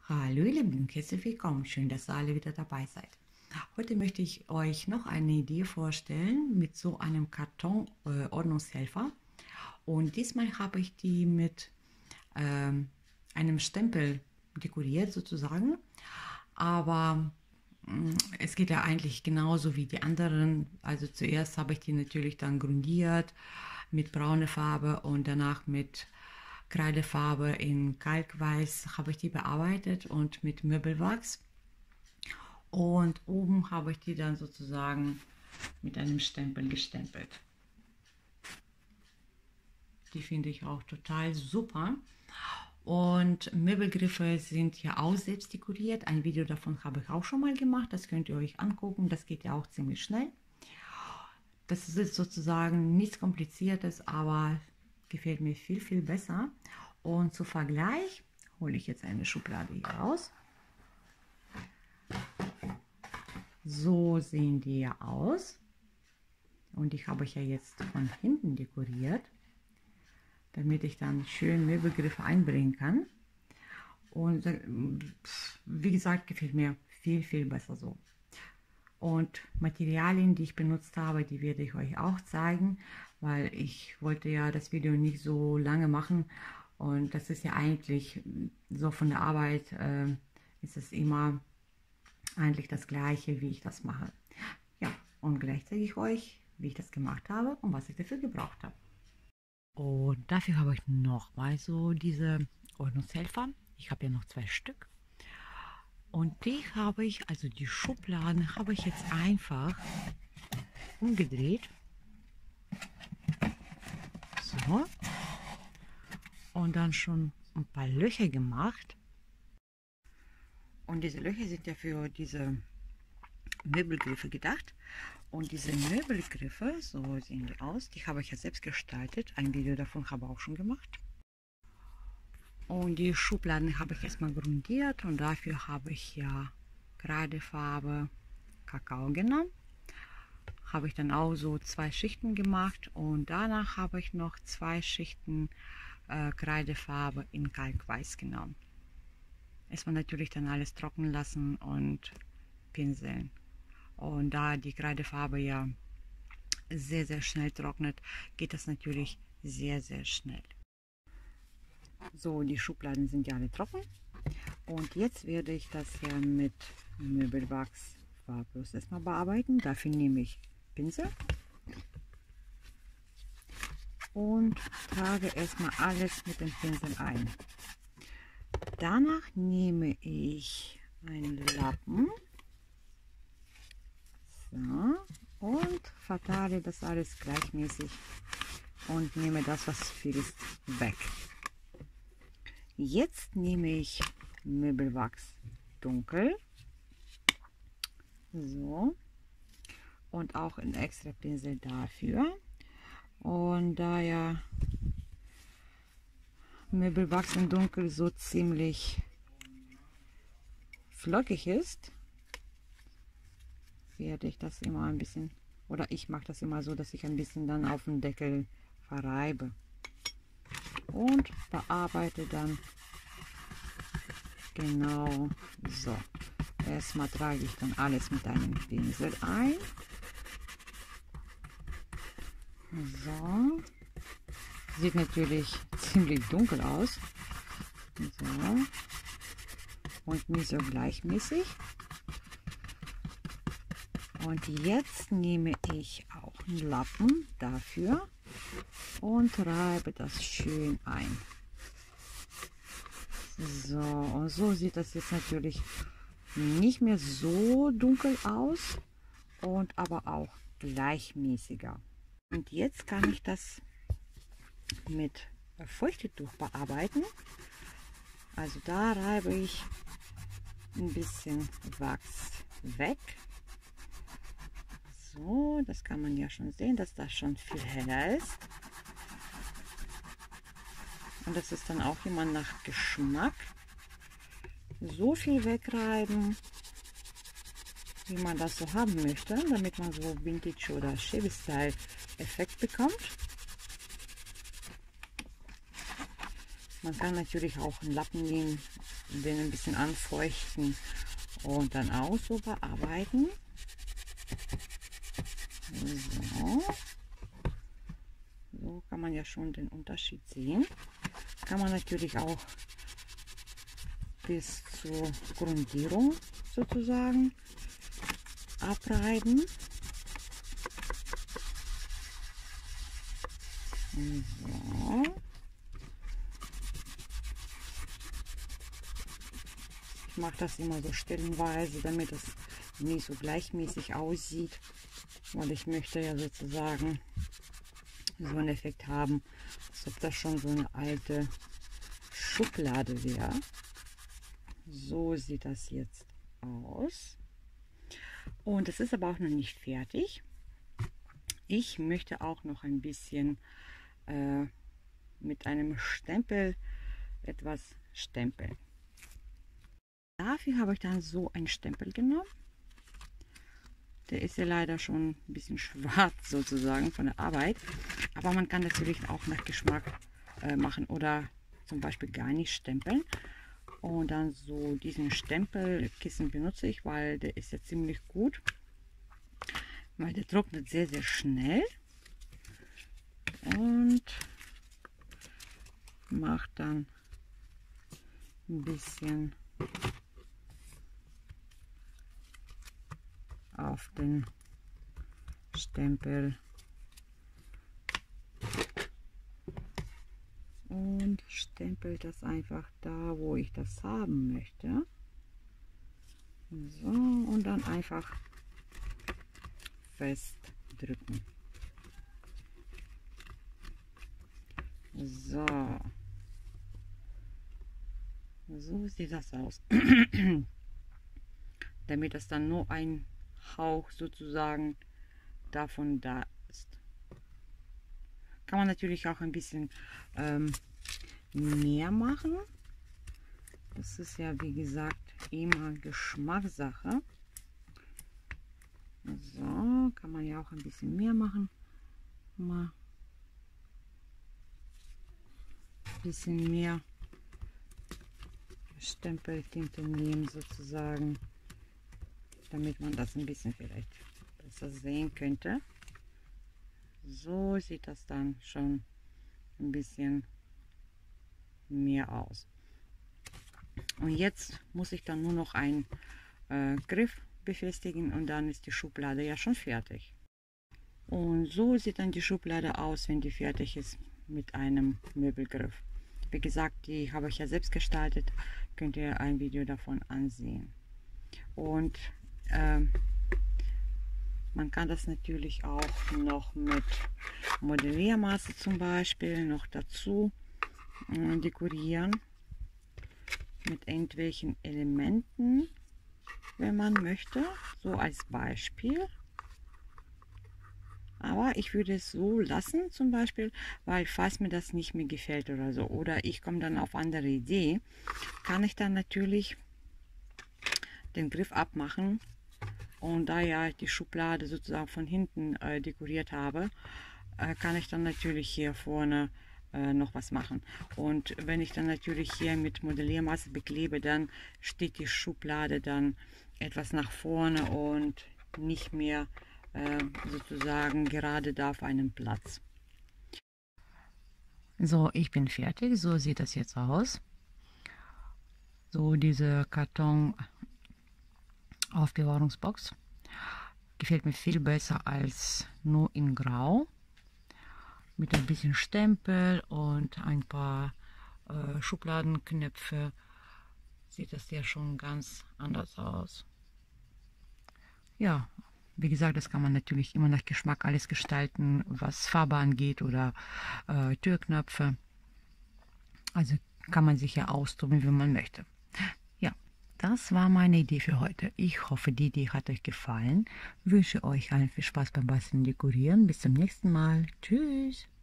Hallo ihr Lieben, herzlich willkommen, schön, dass ihr alle wieder dabei seid. Heute möchte ich euch noch eine Idee vorstellen mit so einem Karton-Ordnungshelfer. Und diesmal habe ich die mit einem Stempel dekoriert sozusagen. Aber es geht ja eigentlich genauso wie die anderen. Also zuerst habe ich die natürlich dann grundiert mit brauner Farbe und danach mit Kreidefarbe in Kalkweiß habe ich die bearbeitet und mit Möbelwachs. Und oben habe ich die dann sozusagen mit einem Stempel gestempelt. Die finde ich auch total super. Und Möbelgriffe sind ja auch selbst dekoriert. Ein Video davon habe ich auch schon mal gemacht. Das könnt ihr euch angucken. Das geht ja auch ziemlich schnell. Das ist sozusagen nichts Kompliziertes, aber gefällt mir viel, viel besser. Und zu Vergleich hole ich jetzt eine Schublade hier raus. So sehen die ja aus. Und die habe ich ja jetzt von hinten dekoriert, damit ich dann schön Möbelgriffe einbringen kann. Und wie gesagt, gefällt mir viel, viel besser so. Und Materialien, die ich benutzt habe, die werde ich euch auch zeigen, weil ich wollte ja das Video nicht so lange machen. Und das ist ja eigentlich so von der Arbeit, ist es immer eigentlich das Gleiche, wie ich das mache. Ja, und gleich zeige ich euch, wie ich das gemacht habe und was ich dafür gebraucht habe. Und dafür habe ich nochmal so diese Ordnungshelfer. Ich habe ja noch 2 Stück. Und die habe ich, also die Schubladen, habe ich jetzt einfach umgedreht. So. Und dann schon ein paar Löcher gemacht. Und diese Löcher sind ja für diese Möbelgriffe gedacht. Und diese Möbelgriffe, so sehen die aus, die habe ich ja selbst gestaltet. Ein Video davon habe ich auch schon gemacht. Und die Schubladen habe ich erstmal grundiert und dafür habe ich ja Kreidefarbe Kakao genommen. Habe ich dann auch so 2 Schichten gemacht und danach habe ich noch 2 Schichten Kreidefarbe in Kalkweiß genommen. Erstmal natürlich dann alles trocknen lassen und pinseln. Und da die Kreidefarbe ja sehr, sehr schnell trocknet, geht das natürlich sehr, sehr schnell. So, die Schubladen sind ja alle trocken. Und jetzt werde ich das ja mit Möbelwachs farblos erstmal bearbeiten. Dafür nehme ich Pinsel und trage erstmal alles mit dem Pinsel ein. Danach nehme ich einen Lappen. So, und verteile das alles gleichmäßig und nehme das, was viel ist, weg. Jetzt nehme ich Möbelwachs dunkel. So. Und auch ein extra Pinsel dafür. Und da ja Möbelwachs in dunkel so ziemlich flockig ist, werde ich das immer ein bisschen, oder ich mache das immer so, dass ich ein bisschen dann auf den Deckel verreibe und bearbeite dann genau so. Erstmal trage ich dann alles mit einem Pinsel ein. So. Sieht natürlich ziemlich dunkel aus. So. Und nicht so gleichmäßig. Und jetzt nehme ich auch einen Lappen dafür und reibe das schön ein. So, und so sieht das jetzt natürlich nicht mehr so dunkel aus und aber auch gleichmäßiger. Und jetzt kann ich das mit Feuchtetuch bearbeiten. Also da reibe ich ein bisschen Wachs weg. So, das kann man ja schon sehen, dass das schon viel heller ist. Und das ist dann auch immer nach Geschmack. So viel wegreiben, wie man das so haben möchte, damit man so Vintage oder Chevy Style Effekt bekommt. Man kann natürlich auch einen Lappen nehmen, den ein bisschen anfeuchten und dann auch so bearbeiten. So. So kann man ja schon den Unterschied sehen. Kann man natürlich auch bis zur Grundierung sozusagen abreiben. So. Ich mache das immer so stellenweise, damit es nicht so gleichmäßig aussieht, weil ich möchte ja sozusagen so einen Effekt haben, als ob das schon so eine alte Schublade wäre. So sieht das jetzt aus. Und es ist aber auch noch nicht fertig. Ich möchte auch noch ein bisschen mit einem Stempel etwas stempeln. Dafür habe ich dann so einen Stempel genommen. Der ist ja leider schon ein bisschen schwarz sozusagen von der Arbeit. Aber man kann natürlich auch nach Geschmack machen oder zum Beispiel gar nicht stempeln. Und dann so diesen Stempelkissen benutze ich, weil der ist ja ziemlich gut. Weil der trocknet sehr, sehr schnell. Und macht dann ein bisschen auf den Stempel und stempelt das einfach da, wo ich das haben möchte. So, und dann einfach festdrücken. So. So sieht das aus. Damit das dann nur ein Hauch sozusagen davon da ist. Kann man natürlich auch ein bisschen mehr machen. Das ist ja wie gesagt immer Geschmackssache. So, kann man ja auch ein bisschen mehr machen. Mal ein bisschen mehr Stempeltinte nehmen sozusagen, damit man das ein bisschen vielleicht besser sehen könnte. So sieht das dann schon ein bisschen mehr aus. Und jetzt muss ich dann nur noch einen Griff befestigen und dann ist die Schublade ja schon fertig. Und so sieht dann die Schublade aus, wenn die fertig ist mit einem Möbelgriff. Wie gesagt, die habe ich ja selbst gestaltet, könnt ihr ein Video davon ansehen. Und man kann das natürlich auch noch mit Modelliermasse zum Beispiel noch dazu dekorieren. Mit irgendwelchen Elementen, wenn man möchte, so als Beispiel. Aber ich würde es so lassen zum Beispiel, weil falls mir das nicht mehr gefällt oder so, oder ich komme dann auf andere Idee, kann ich dann natürlich den Griff abmachen. Und da ja die Schublade sozusagen von hinten dekoriert habe, kann ich dann natürlich hier vorne noch was machen. Und wenn ich dann natürlich hier mit Modelliermasse beklebe, dann steht die Schublade dann etwas nach vorne und nicht mehr sozusagen gerade da auf einem Platz. So, ich bin fertig. So sieht das jetzt aus. So diese Karton Aufbewahrungsbox gefällt mir viel besser als nur in Grau. Mit ein bisschen Stempel und ein paar Schubladenknöpfe sieht das ja schon ganz anders aus. Ja, wie gesagt, das kann man natürlich immer nach Geschmack alles gestalten, was Farbe angeht oder Türknöpfe. Also kann man sich ja austoben, wie man möchte. Ja, das war meine Idee für heute. Ich hoffe, die Idee hat euch gefallen. Wünsche euch allen viel Spaß beim Basteln und Dekorieren. Bis zum nächsten Mal. Tschüss.